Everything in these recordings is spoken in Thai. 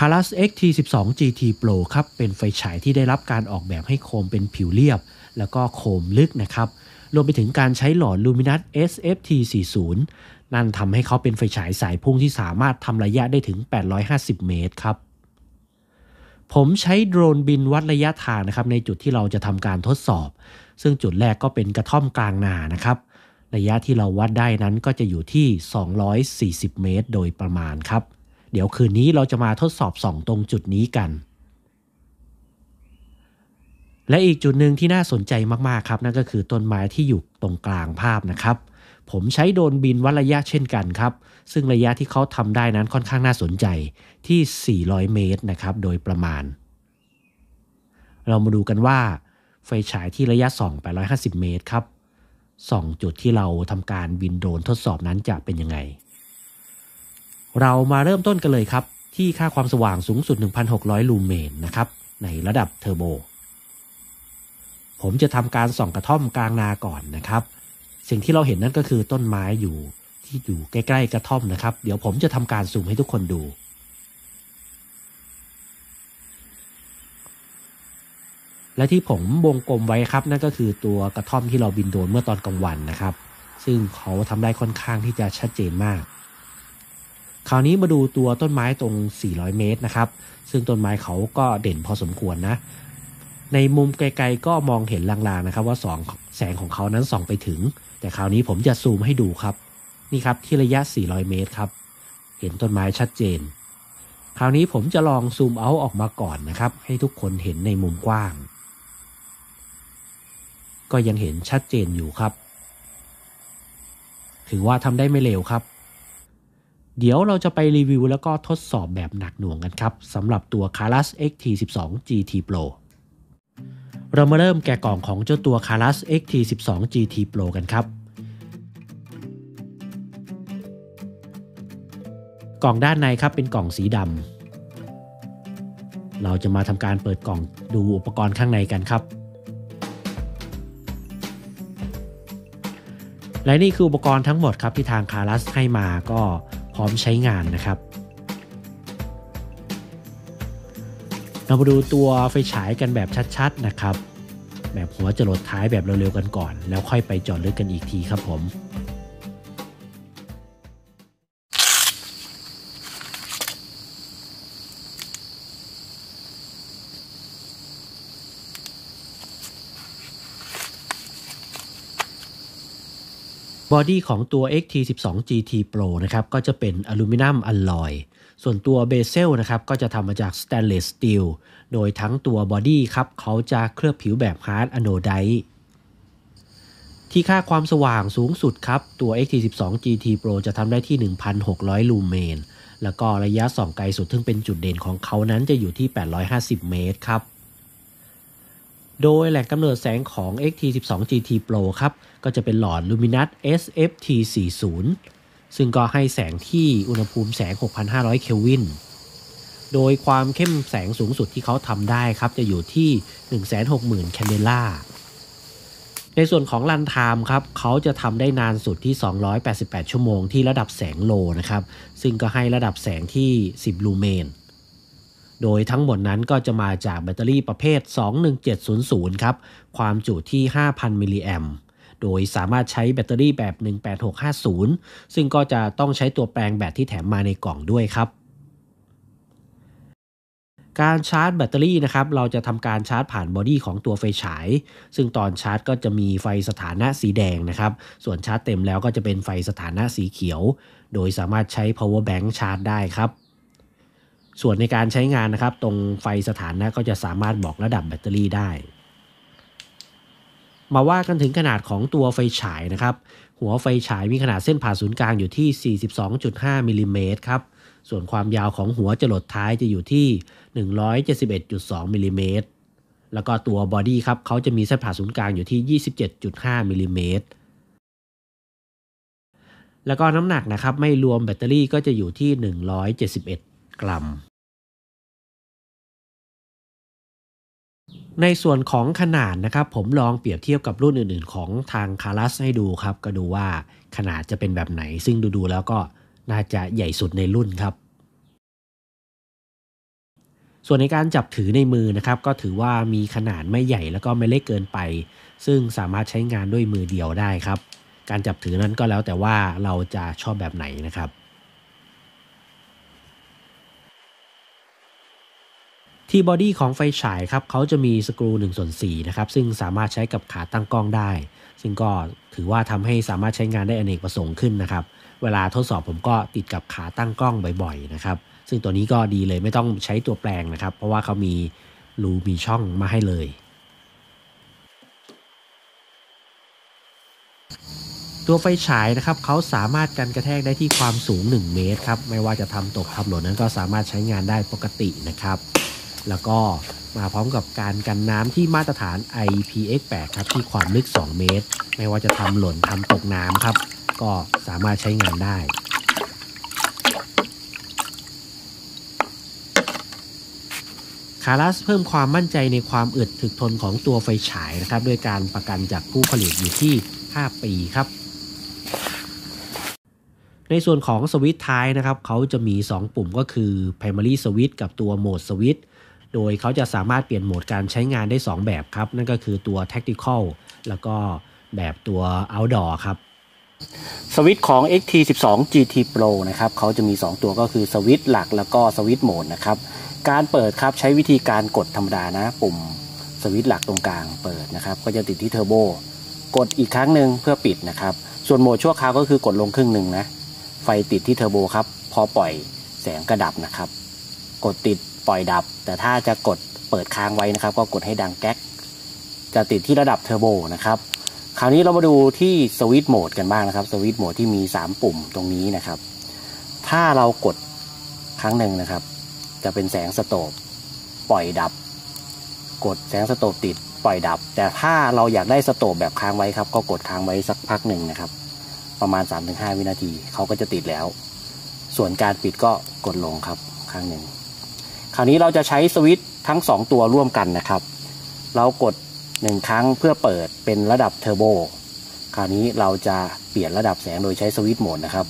Caras XT12 GT Pro ครับเป็นไฟฉายที่ได้รับการออกแบบให้โคมเป็นผิวเรียบแล้วก็โคมลึกนะครับรวมไปถึงการใช้หลอด Luminous SFT40 นั่นทำให้เขาเป็นไฟฉายสายพุ่งที่สามารถทำระยะได้ถึง850เมตรครับผมใช้โดรนบินวัดระยะทางนะครับในจุดที่เราจะทำการทดสอบซึ่งจุดแรกก็เป็นกระท่อมกลางนานะครับระยะที่เราวัดได้นั้นก็จะอยู่ที่240เมตรโดยประมาณครับเดี๋ยวคืนนี้เราจะมาทดสอบส่องตรงจุดนี้กันและอีกจุดหนึ่งที่น่าสนใจมากๆครับนั่นก็คือต้นไม้ที่อยู่ตรงกลางภาพนะครับผมใช้โดรนบินวัดระยะเช่นกันครับซึ่งระยะที่เขาทำได้นั้นค่อนข้างน่าสนใจที่400เมตรนะครับโดยประมาณเรามาดูกันว่าไฟฉายที่ระยะส่อง850เมตรครับส่องจุดที่เราทำการบินโดรนทดสอบนั้นจะเป็นยังไงเรามาเริ่มต้นกันเลยครับที่ค่าความสว่างสูงสุด 1,600 ลูเมนนะครับในระดับเทอร์โบผมจะทำการส่องกระท่อมกลางนาก่อนนะครับสิ่งที่เราเห็นนั่นก็คือต้นไม้ที่อยู่ใกล้ๆกระท่อมนะครับเดี๋ยวผมจะทำการซูมให้ทุกคนดูและที่ผมวงกลมไว้ครับนั่นก็คือตัวกระท่อมที่เราบินโดรนเมื่อตอนกลางวันนะครับซึ่งเขาทำได้ค่อนข้างที่จะชัดเจนมากคราวนี้มาดูตัวต้นไม้ตรง400เมตรนะครับซึ่งต้นไม้เขาก็เด่นพอสมควรนะในมุมไกลๆก็มองเห็นลางๆนะครับว่าแสงของเขานั้นส่องไปถึงแต่คราวนี้ผมจะซูมให้ดูครับนี่ครับที่ระยะ400เมตรครับเห็นต้นไม้ชัดเจนคราวนี้ผมจะลองซูมเอาท์ออกมาก่อนนะครับให้ทุกคนเห็นในมุมกว้างก็ยังเห็นชัดเจนอยู่ครับถือว่าทำได้ไม่เลวครับเดี๋ยวเราจะไปรีวิวแล้วก็ทดสอบแบบหนักหน่วงกันครับสำหรับตัว Caras XT12 GT Pro เรามาเริ่มแกะกล่องของเจ้าตัว Caras XT12 GT Pro กันครับกล่องด้านในครับเป็นกล่องสีดำเราจะมาทำการเปิดกล่องดูอุปกรณ์ข้างในกันครับและนี่คืออุปกรณ์ทั้งหมดครับที่ทาง Caras ให้มาก็พร้อมใช้งานนะครับเรามาดูตัวไฟฉายกันแบบชัดๆนะครับแบบหัวจรดท้ายแบบเร็วๆกันก่อนแล้วค่อยไปเจาะลึกกันอีกทีครับผมบอดี้ของตัว XT12 GT Pro นะครับก็จะเป็นอลูมิเนียมอลลอยส่วนตัวเบเซลนะครับก็จะทำมาจากสแตนเลสสตีลโดยทั้งตัวบอดี้ครับเขาจะเคลือบผิวแบบฮาร์ดอะโนไดต์ที่ค่าความสว่างสูงสุดครับตัว XT12 GT Pro จะทำได้ที่ 1,600 ลูเมนแล้วก็ระยะส่องไกลสุดซึ่งเป็นจุดเด่นของเขานั้นจะอยู่ที่850เมตรครับโดยแหล่งกำเนิดแสงของ XT12 GT Pro ครับก็จะเป็นหลอด Luminous SFT40 ซึ่งก็ให้แสงที่อุณหภูมิแสง 6,500 เคลวินโดยความเข้มแสงสูงสุดที่เขาทำได้ครับจะอยู่ที่ 160,000 แคนเดล่าในส่วนของรันไทม์ครับเขาจะทำได้นานสุดที่288ชั่วโมงที่ระดับแสงโลนะครับซึ่งก็ให้ระดับแสงที่10ลูเมนโดยทั้งหมดนั้นก็จะมาจากแบตเตอรี่ประเภท21700ครับความจุที่ 5,000 มิลลิแอมป์โดยสามารถใช้แบตเตอรี่แบบ18650ซึ่งก็จะต้องใช้ตัวแปลงแบตที่แถมมาในกล่องด้วยครับการชาร์จแบตเตอรี่นะครับเราจะทำการชาร์จผ่านบอดี้ของตัวไฟฉายซึ่งตอนชาร์จก็จะมีไฟสถานะสีแดงนะครับส่วนชาร์จเต็มแล้วก็จะเป็นไฟสถานะสีเขียวโดยสามารถใช้ power bank ชาร์จได้ครับส่วนในการใช้งานนะครับตรงไฟสถานะก็จะสามารถบอกระดับแบตเตอรี่ได้มาว่ากันถึงขนาดของตัวไฟฉายนะครับหัวไฟฉายมีขนาดเส้นผ่าศูนย์กลางอยู่ที่ 42.5 มิลลิเมตรครับส่วนความยาวของหัวจรดท้ายจะอยู่ที่ 171.2 มิลลิเมตรแล้วก็ตัวบอดี้ครับเขาจะมีเส้นผ่าศูนย์กลางอยู่ที่ 27.5 มิลลิเมตรแล้วก็น้ำหนักนะครับไม่รวมแบตเตอรี่ก็จะอยู่ที่171กรัมในส่วนของขนาดนะครับผมลองเปรียบเทียบกับรุ่นอื่นๆของทาง Caras ให้ดูครับก็ดูว่าขนาดจะเป็นแบบไหนซึ่งดูๆแล้วก็น่าจะใหญ่สุดในรุ่นครับส่วนในการจับถือในมือนะครับก็ถือว่ามีขนาดไม่ใหญ่แล้วก็ไม่เล็กเกินไปซึ่งสามารถใช้งานด้วยมือเดียวได้ครับการจับถือนั้นก็แล้วแต่ว่าเราจะชอบแบบไหนนะครับที่บอดี้ของไฟฉายครับเขาจะมีสกรู1/4นะครับซึ่งสามารถใช้กับขาตั้งกล้องได้ซึ่งก็ถือว่าทำให้สามารถใช้งานได้อเนกประสงค์ขึ้นนะครับเวลาทดสอบผมก็ติดกับขาตั้งกล้องบ่อยๆนะครับซึ่งตัวนี้ก็ดีเลยไม่ต้องใช้ตัวแปลงนะครับเพราะว่าเขามีรูมีช่องมาให้เลยตัวไฟฉายนะครับเขาสามารถกันกระแทกได้ที่ความสูง1เมตรครับไม่ว่าจะทำตกทำหล่นนั้นก็สามารถใช้งานได้ปกตินะครับแล้วก็มาพร้อมกับการกันน้ำที่มาตรฐาน IPX8 ครับที่ความลึก2เมตรไม่ว่าจะทำหล่นทำตกน้ำครับก็สามารถใช้งานได้คารัสเพิ่มความมั่นใจในความอึดถึกทนของตัวไฟฉายนะครับด้วยการประกันจากผู้ผลิตอยู่ที่5ปีครับในส่วนของสวิตช์ท้ายนะครับเขาจะมี2ปุ่มก็คือ Primary Switch กับตัว Mode Switch โดยเขาจะสามารถเปลี่ยนโหมดการใช้งานได้2แบบครับนั่นก็คือตัว Tactical แล้วก็แบบตัว Outdoor ครับสวิตช์ของ XT12 GT Pro นะครับเขาจะมี2ตัวก็คือสวิตช์หลักแล้วก็สวิตช์โหมดนะครับการเปิดครับใช้วิธีการกดธรรมดานะปุ่มสวิตช์หลักตรงกลางเปิดนะครับก็จะติดที่เทอร์โบกดอีกครั้งหนึ่งเพื่อปิดนะครับส่วนโหมดชั่วคราวก็คือกดลงครึ่งหนึ่งนะไฟติดที่เทอร์โบครับพอปล่อยแสงกระดับนะครับกดติดปล่อยดับแต่ถ้าจะกดเปิดค้างไว้นะครับก็กดให้ดังแก๊กจะติดที่ระดับเทอร์โบนะครับคราวนี้เรามาดูที่สวิตช์โหมดกันบ้างนะครับสวิตช์โหมดที่มี3ปุ่มตรงนี้นะครับถ้าเรากดครั้งหนึ่งนะครับจะเป็นแสงสโตปปล่อยดับกดแสงสโตปติดปล่อยดับแต่ถ้าเราอยากได้สโตปแบบค้างไว้ครับก็กดค้างไว้สักพักหนึ่งนะครับประมาณ 3-5 วินาทีเขาก็จะติดแล้วส่วนการปิดก็กดลงครับครั้งหนึ่งคราวนี้เราจะใช้สวิตช์ทั้ง2ตัวร่วมกันนะครับเรากด1ครั้งเพื่อเปิดเป็นระดับเทอร์โบคราวนี้เราจะเปลี่ยนระดับแสงโดยใช้สวิตช์โหมดนะครับ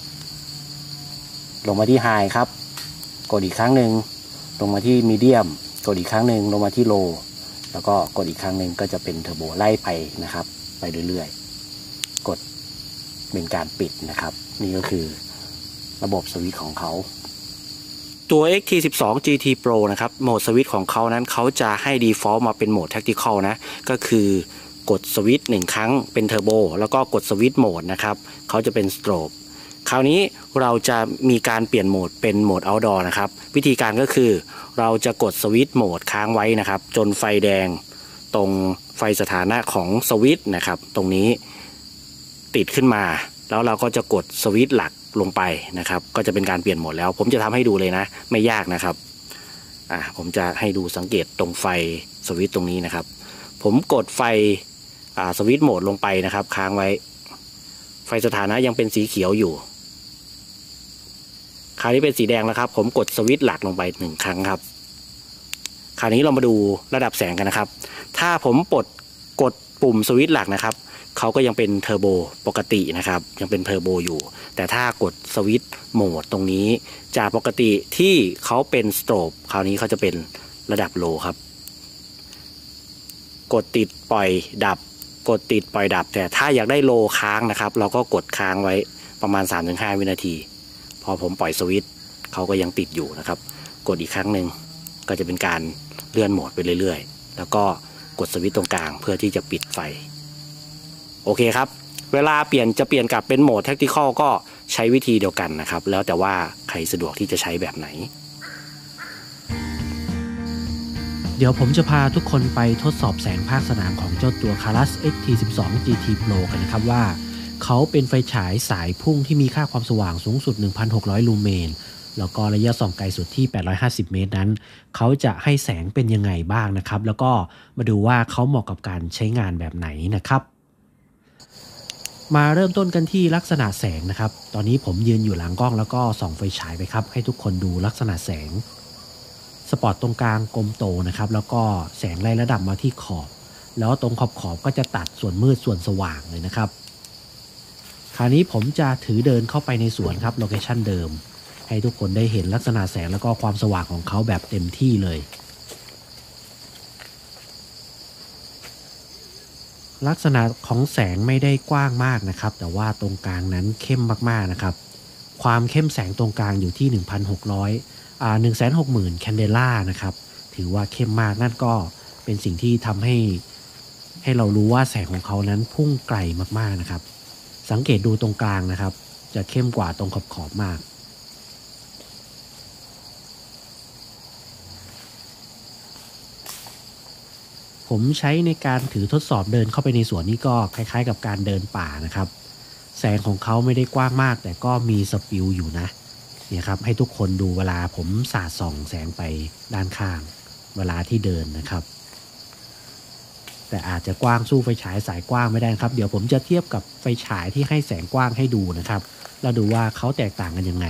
ลงมาที่ไฮครับกดอีกครั้งหนึ่งลงมาที่มีเดียมกดอีกครั้งหนึ่งลงมาที่โลแล้วก็กดอีกครั้งหนึ่งก็จะเป็นเทอร์โบไล่ไปนะครับไปเรื่อยๆกดเป็นการปิดนะครับนี่ก็คือระบบสวิตช์ของเขาตัว XT12 GT Pro นะครับโหมดสวิตช์ของเขานั้นเขาจะให้ default มาเป็นโหมด Tactical นะก็คือกดสวิตช์1ครั้งเป็นเทอร์โบแล้วก็กดสวิตช์โหมดนะครับเขาจะเป็นสโตรบคราวนี้เราจะมีการเปลี่ยนโหมดเป็นโหมด Outdoor นะครับวิธีการก็คือเราจะกดสวิตช์โหมดค้างไว้นะครับจนไฟแดงตรงไฟสถานะของสวิตช์นะครับตรงนี้ติดขึ้นมาแล้วเราก็จะกดสวิตช์หลักลงไปนะครับก็จะเป็นการเปลี่ยนโหมดแล้วผมจะทำให้ดูเลยนะไม่ยากนะครับผมจะให้ดูสังเกตตรงไฟสวิตช์ตรงนี้นะครับผมกดไฟสวิตช์โหมดลงไปนะครับค้างไว้ไฟสถานะยังเป็นสีเขียวอยู่คราวนี้เป็นสีแดงแล้วครับผมกดสวิตช์หลักลงไป1ครั้งครับคราวนี้เรามาดูระดับแสงกันนะครับถ้าผมกดปุ่มสวิตช์หลักนะครับเขาก็ยังเป็นเทอร์โบปกตินะครับยังเป็นเทอร์โบอยู่แต่ถ้ากดสวิตช์โหมดตรงนี้จากปกติที่เขาเป็นสโตรบคราวนี้เขาจะเป็นระดับโลครับกดติดปล่อยดับกดติดปล่อยดับแต่ถ้าอยากได้โลค้างนะครับเราก็กดค้างไว้ประมาณ 3-5 วินาทีพอผมปล่อยสวิตช์เขาก็ยังติดอยู่นะครับกดอีกครั้งหนึ่งก็จะเป็นการเลื่อนโหมดไปเรื่อยๆแล้วก็กดสวิตช์ตรงกลางเพื่อที่จะปิดไฟโอเคครับเวลาจะเปลี่ยนกลับเป็นโหมด Tactical ก็ใช้วิธีเดียวกันนะครับแล้วแต่ว่าใครสะดวกที่จะใช้แบบไหนเดี๋ยวผมจะพาทุกคนไปทดสอบแสงภาคสนามของเจ้าตัว Carus XT12 GT Pro กันนะครับว่าเขาเป็นไฟฉายสายพุ่งที่มีค่าความสว่างสูงสุด 1,600 ลูเมนแล้วก็ระยะส่องไกลสุดที่850 เมตรนั้นเขาจะให้แสงเป็นยังไงบ้างนะครับแล้วก็มาดูว่าเขาเหมาะกับการใช้งานแบบไหนนะครับมาเริ่มต้นกันที่ลักษณะแสงนะครับตอนนี้ผมยืนอยู่หลังกล้องแล้วก็ส่องไฟฉายไปครับให้ทุกคนดูลักษณะแสงสปอตตรงกลางกลมโตนะครับแล้วก็แสงไล่ระดับมาที่ขอบแล้วตรงขอบก็จะตัดส่วนมืดส่วนสว่างเลยนะครับคราวนี้ผมจะถือเดินเข้าไปในสวนครับโลเคชั่นเดิมให้ทุกคนได้เห็นลักษณะแสงแล้วก็ความสว่างของเขาแบบเต็มที่เลยลักษณะของแสงไม่ได้กว้างมากนะครับแต่ว่าตรงกลางนั้นเข้มมากๆนะครับความเข้มแสงตรงกลางอยู่ที่ 160,000 แคนเดล่านะครับถือว่าเข้มมากนั่นก็เป็นสิ่งที่ทำให้เรารู้ว่าแสงของเขานั้นพุ่งไกลมากๆนะครับสังเกตดูตรงกลางนะครับจะเข้มกว่าตรงขอบมากผมใช้ในการถือทดสอบเดินเข้าไปในสวนนี่ก็คล้ายๆกับการเดินป่านะครับแสงของเขาไม่ได้กว้างมากแต่ก็มีสปิลอยู่นะเนี่ยครับให้ทุกคนดูเวลาผมสาดส่องแสงไปด้านข้างเวลาที่เดินนะครับแต่อาจจะกว้างสู้ไฟฉายสายกว้างไม่ได้ครับเดี๋ยวผมจะเทียบกับไฟฉายที่ให้แสงกว้างให้ดูนะครับแล้วดูว่าเขาแตกต่างกันยังไง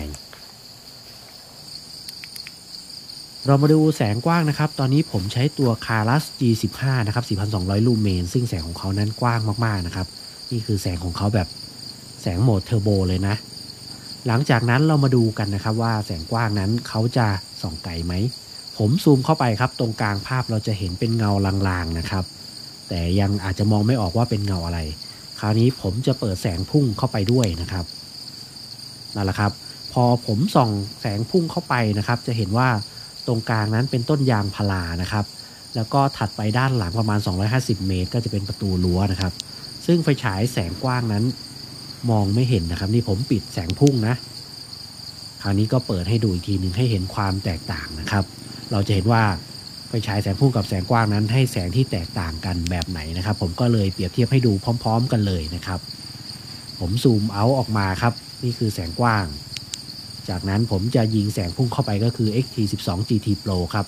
เรามาดูแสงกว้างนะครับตอนนี้ผมใช้ตัว Carus G15 นะครับ 4,200 ลูเมนซึ่งแสงของเขานั้นกว้างมากๆนะครับนี่คือแสงของเขาแบบแสงโหมดเทอร์โบเลยนะหลังจากนั้นเรามาดูกันนะครับว่าแสงกว้างนั้นเขาจะส่องไกลไหมผมซูมเข้าไปครับตรงกลางภาพเราจะเห็นเป็นเงาลางๆนะครับแต่ยังอาจจะมองไม่ออกว่าเป็นเงาอะไรคราวนี้ผมจะเปิดแสงพุ่งเข้าไปด้วยนะครับนั่นแหละครับพอผมส่องแสงพุ่งเข้าไปนะครับจะเห็นว่าตรงกลางนั้นเป็นต้นยางพารานะครับแล้วก็ถัดไปด้านหลังประมาณ250 เมตรก็จะเป็นประตูรั้วนะครับซึ่งไฟฉายแสงกว้างนั้นมองไม่เห็นนะครับนี่ผมปิดแสงพุ่งนะคราวนี้ก็เปิดให้ดูอีกทีหนึ่งให้เห็นความแตกต่างนะครับเราจะเห็นว่าไฟฉายแสงพุ่งกับแสงกว้างนั้นให้แสงที่แตกต่างกันแบบไหนนะครับผมก็เลยเปรียบเทียบให้ดูพร้อมๆกันเลยนะครับผมซูมเอาออกมาครับนี่คือแสงกว้างจากนั้นผมจะยิงแสงพุ่งเข้าไปก็คือ XT12 GT Pro ครับ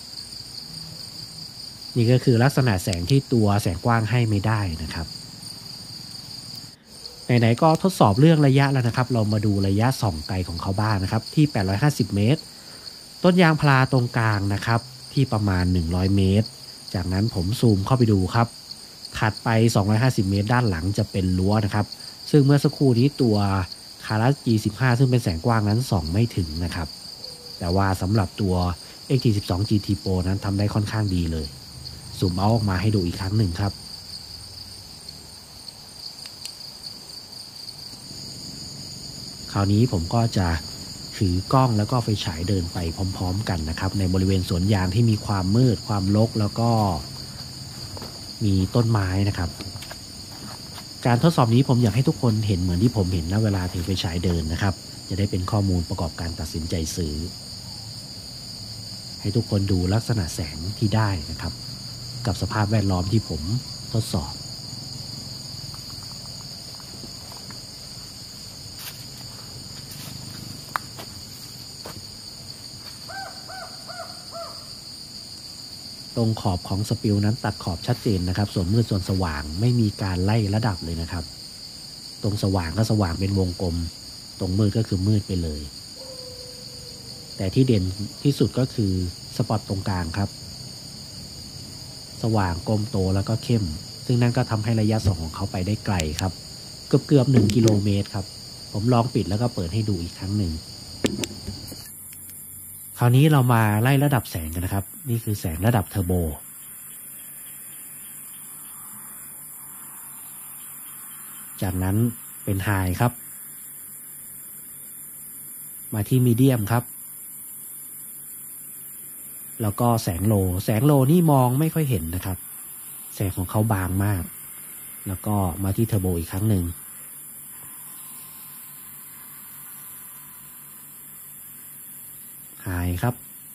นี่ก็คือลักษณะแสงที่ตัวแสงกว้างให้ไม่ได้นะครับไหนๆก็ทดสอบเรื่องระยะแล้วนะครับเรามาดูระยะส่องไกลของเขาบ้างนะครับที่850 เมตรต้นยางพาราตรงกลางนะครับที่ประมาณ100 เมตรจากนั้นผมซูมเข้าไปดูครับถัดไป250 เมตรด้านหลังจะเป็นรั้วนะครับซึ่งเมื่อสักครู่นี้ตัวCarus G15 ซึ่งเป็นแสงกว้างนั้นส่องไม่ถึงนะครับแต่ว่าสำหรับตัว XT12 GT Pro นั้นทำได้ค่อนข้างดีเลยซูมเอาออกมาให้ดูอีกครั้งหนึ่งครับคราวนี้ผมก็จะถือกล้องแล้วก็ไฟฉายเดินไปพร้อมๆกันนะครับในบริเวณสวนยางที่มีความมืดความรกแล้วก็มีต้นไม้นะครับการทดสอบนี้ผมอยากให้ทุกคนเห็นเหมือนที่ผมเห็นณเวลาถือไฟฉายเดินนะครับจะได้เป็นข้อมูลประกอบการตัดสินใจซื้อให้ทุกคนดูลักษณะแสงที่ได้นะครับกับสภาพแวดล้อมที่ผมทดสอบตรงขอบของสปิลนั้นตัดขอบชัดเจนนะครับส่วนมืดส่วนสว่างไม่มีการไล่ระดับเลยนะครับตรงสว่างก็สว่างเป็นวงกลมตรงมืดก็คือมืดไปเลยแต่ที่เด่นที่สุดก็คือสปอตตรงกลางครับสว่างกลมโตแล้วก็เข้มซึ่งนั่นก็ทำให้ระยะส่องของเขาไปได้ไกลครับเกือบ1 กิโลเมตรครับผมลองปิดแล้วก็เปิดให้ดูอีกครั้งหนึ่งคราวนี้เรามาไล่ระดับแสงกันนะครับนี่คือแสงระดับเทอร์โบจากนั้นเป็นไฮครับมาที่มีเดียมครับแล้วก็แสงโลนี่มองไม่ค่อยเห็นนะครับแสงของเขาบางมากแล้วก็มาที่เทอร์โบอีกครั้งหนึ่งไฮครับ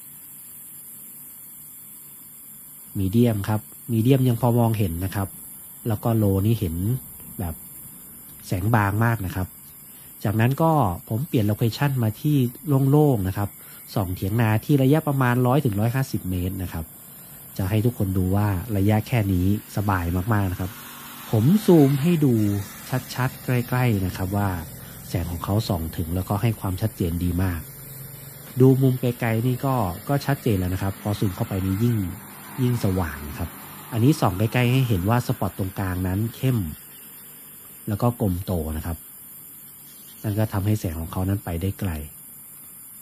มีเดียมครับมีเดียมยังพอมองเห็นนะครับแล้วก็โลนี่เห็นแบบแสงบางมากนะครับจากนั้นก็ผมเปลี่ยนโลเคชั่นมาที่โล่งๆนะครับส่องเถียงนาที่ระยะประมาณ100-150 เมตรนะครับจะให้ทุกคนดูว่าระยะแค่นี้สบายมากๆนะครับผมซูมให้ดูชัดๆใกล้ๆนะครับว่าแสงของเขาส่องถึงแล้วก็ให้ความชัดเจนดีมากดูมุมไกลๆนี่ก็ชัดเจนแล้วนะครับพอซูมเข้าไปนี่ยิ่งสว่างครับอันนี้ส่องใกล้ๆให้เห็นว่าสปอตตรงกลางนั้นเข้มแล้วก็กลมโตนะครับนั่นก็ทำให้แสงของเขานั้นไปได้ไกล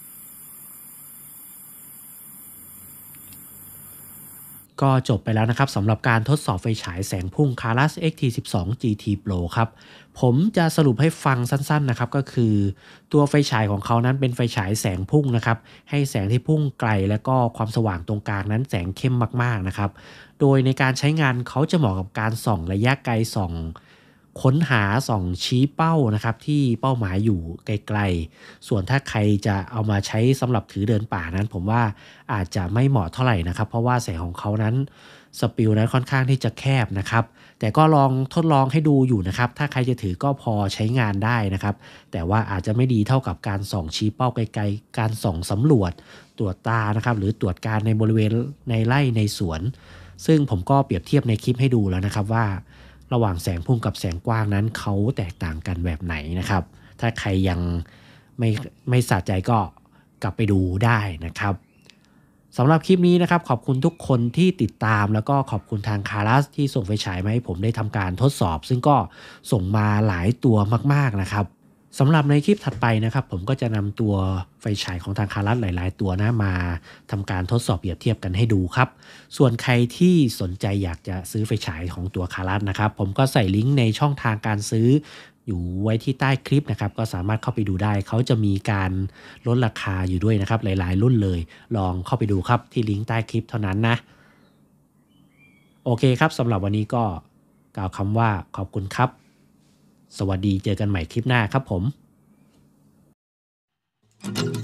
ก็จบไปแล้วนะครับสำหรับการทดสอบไฟฉายแสงพุ่ง Carus XT12 GT Pro ครับผมจะสรุปให้ฟังสั้นๆนะครับก็คือตัวไฟฉายของเขานั้นเป็นไฟฉายแสงพุ่งนะครับให้แสงที่พุ่งไกลและก็ความสว่างตรงกลางนั้นแสงเข้มมากๆนะครับโดยในการใช้งานเขาจะเหมาะกับการส่องระยะไกลส่องค้นหาส่องชี้เป้านะครับที่เป้าหมายอยู่ไกลๆส่วนถ้าใครจะเอามาใช้สำหรับถือเดินป่านั้นผมว่าอาจจะไม่เหมาะเท่าไหร่นะครับเพราะว่าแสงของเขานั้นสปิลนั้นค่อนข้างที่จะแคบนะครับแต่ก็ลองทดลองให้ดูอยู่นะครับถ้าใครจะถือก็พอใช้งานได้นะครับแต่ว่าอาจจะไม่ดีเท่ากับการส่องชี้เป้าไกลๆการส่องสำรวจตรวจตานะครับหรือตรวจการในบริเวณในไร่ในสวนซึ่งผมก็เปรียบเทียบในคลิปให้ดูแล้วนะครับว่าระหว่างแสงพุ่งกับแสงกว้างนั้นเขาแตกต่างกันแบบไหนนะครับถ้าใครยังไม่สะใจก็กลับไปดูได้นะครับสำหรับคลิปนี้นะครับขอบคุณทุกคนที่ติดตามแล้วก็ขอบคุณทางคารัสที่ส่งไฟฉายมาให้ผมได้ทำการทดสอบซึ่งก็ส่งมาหลายตัวมากๆนะครับสำหรับในคลิปถัดไปนะครับผมก็จะนำตัวไฟฉายของทางคารัสหลายๆตัวนะมาทำการทดสอบเปรียบเทียบกันให้ดูครับส่วนใครที่สนใจอยากจะซื้อไฟฉายของตัวคารัสนะครับผมก็ใส่ลิงก์ในช่องทางการซื้ออยู่ไว้ที่ใต้คลิปนะครับก็สามารถเข้าไปดูได้เขาจะมีการลดราคาอยู่ด้วยนะครับหลายๆรุ่นเลยลองเข้าไปดูครับที่ลิงก์ใต้คลิปเท่านั้นนะโอเคครับสำหรับวันนี้ก็กล่าวคำว่าขอบคุณครับสวัสดีเจอกันใหม่คลิปหน้าครับผม